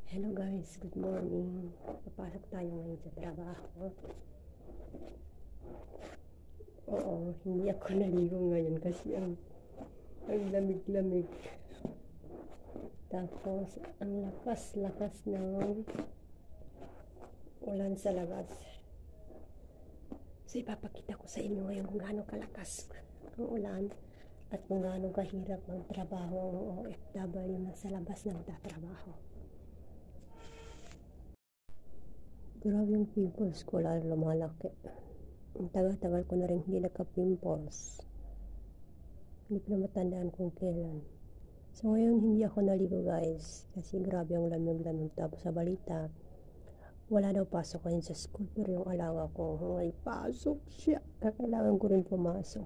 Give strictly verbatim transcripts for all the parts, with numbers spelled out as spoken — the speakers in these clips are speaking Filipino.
Hello guys, good morning. Papasok tayo ngayon sa trabaho. Oo, hindi ako naligo ngayon kasi ang, ang lamig-lamig. Tapos, ang lakas-lakas ng ulan sa labas. So, ipapakita ko sa inyo ngayon kung gaano kalakas ang ulan at kung gaano kahirap magtrabaho ang O F W na sa labas nagtatrabaho. Grabe yung pimples ko, lalo lumalaki. Ang tagal-tagal ko na rin hindi nagka-pimples. Hindi ko na matandaan kung kailan. So ngayon hindi ako naligo guys. Kasi grabe ang lamig-lamig. Tapos sa balita, wala daw pasok ngayon sa school. Pero yung alaga ko, may pasok siya. Kailangan ko rin pumasok.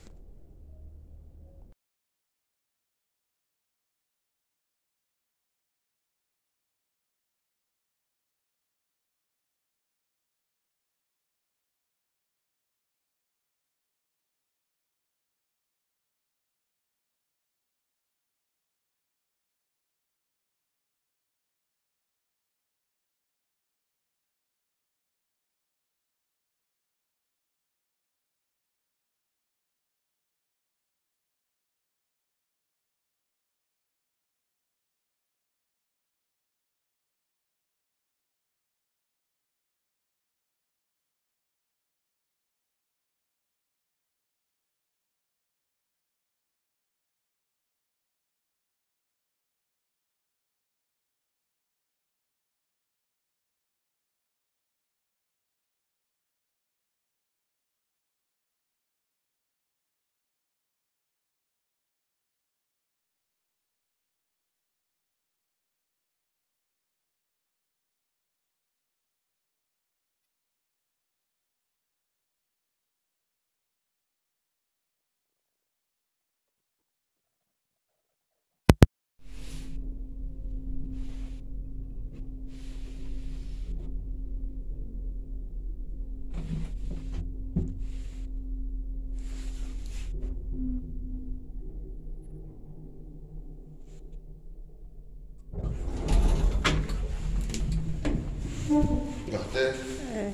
Dachte, Eh.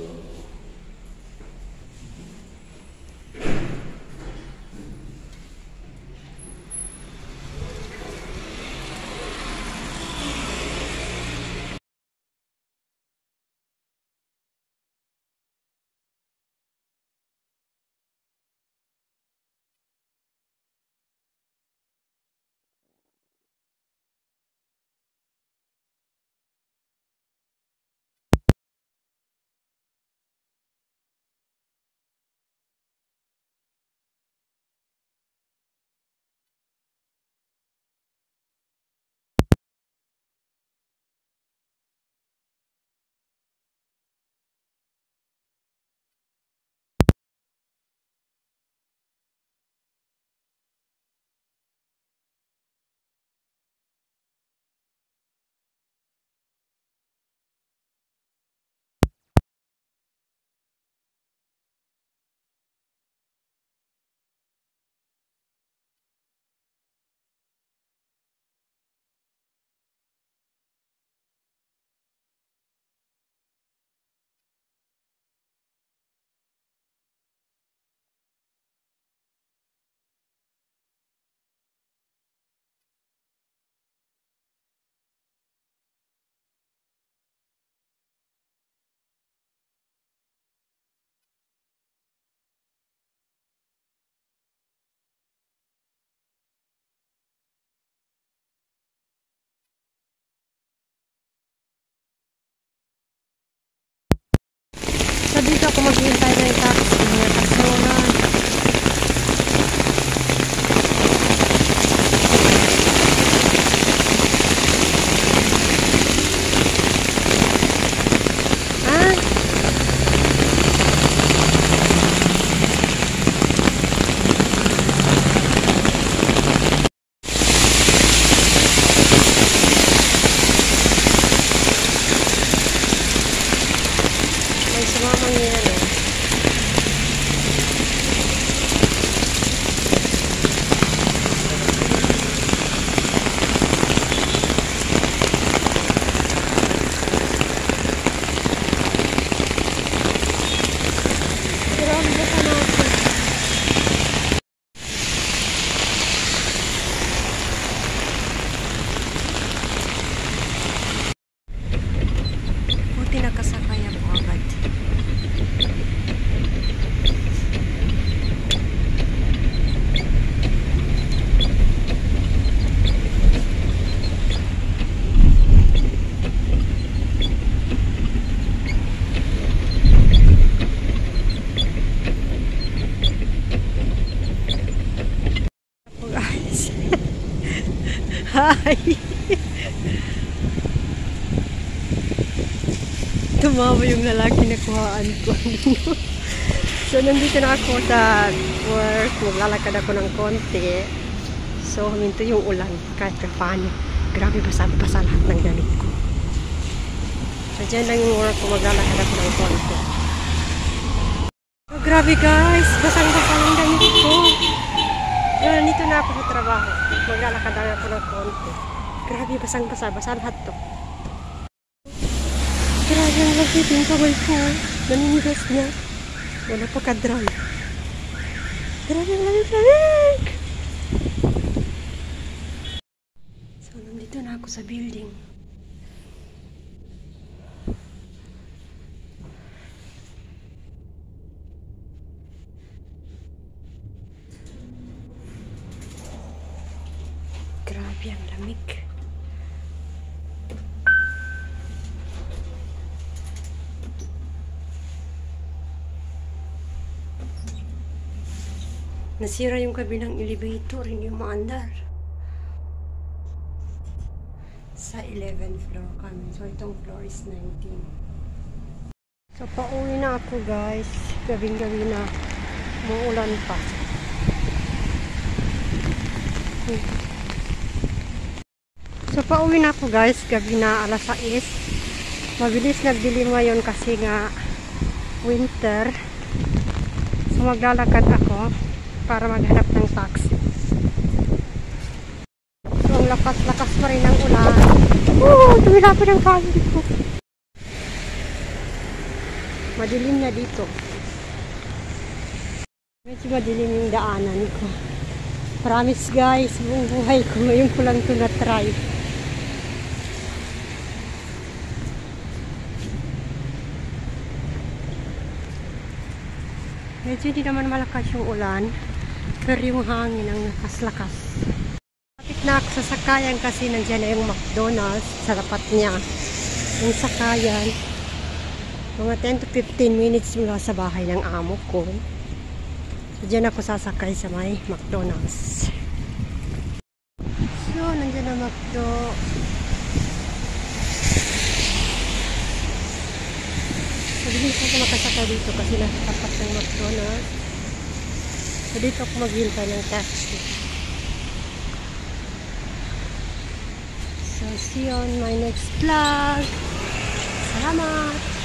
So dito ako maghihintay ng taxi. Kasi wala. Ah? May sumamang yan eh. bahay. Tumawa yung lalaki na kuhaan ko. So, nandito na ako sa work. Maglalakad ako ng konti. So, huminto yung ulan. Kahit pa paano. Grabe, basa-basa lahat ng damit ko. So, dyan lang yung work ko. Maglalakad ako ng konti. Oh, grabe guys. Basang-basa ng damit ko. So, nandito na ako sa trabaho. Maglalakad lang ako ng konti. Grabe, basang-basa. Basa lahat to. Grabe ang lagay yung kamay ko. Naninigas niya. Wala pa ka-dry. Grabe ang lamig-lamig! So, nandito na ako sa building. Grabe ang lamig. Nasira yung kabilang elevator, hindi yung maandar. Sa eleventh floor kami. So, itong floor is nineteen. So, pauwi na ako guys. Gabing-gabi na. Muulan pa. So, pauwi na ako guys. Gabi na alas sais. Mabilis nagdilim ngayon kasi nga winter. So, maglalakad ako para maghanap ng taxi. So, ang lakas-lakas pa rin ang ulan. Oh, tumila pa ng family ko. Madilim na dito. Medyo madilim yung daanan ko. Promise guys, buong buhay ko. Ngayon ko lang ito na-try. Medyo hindi naman malakas yung ulan. Pero yung hangin ang lakas-lakas. Kapit na ako sa sakayan kasi nandiyan na yung McDonald's sa tapat niya. Yung sakayan, mga ten to fifteen minutes mula sa bahay ng amo ko. So, dyan ako sasakay sa may McDonald's. So, nandiyan na McDo. Mabilis ako makasakay dito kasi nasa tapat ng McDonald's. So, dito ako maghintay ng taxi. So, see you on my next vlog. Salamat!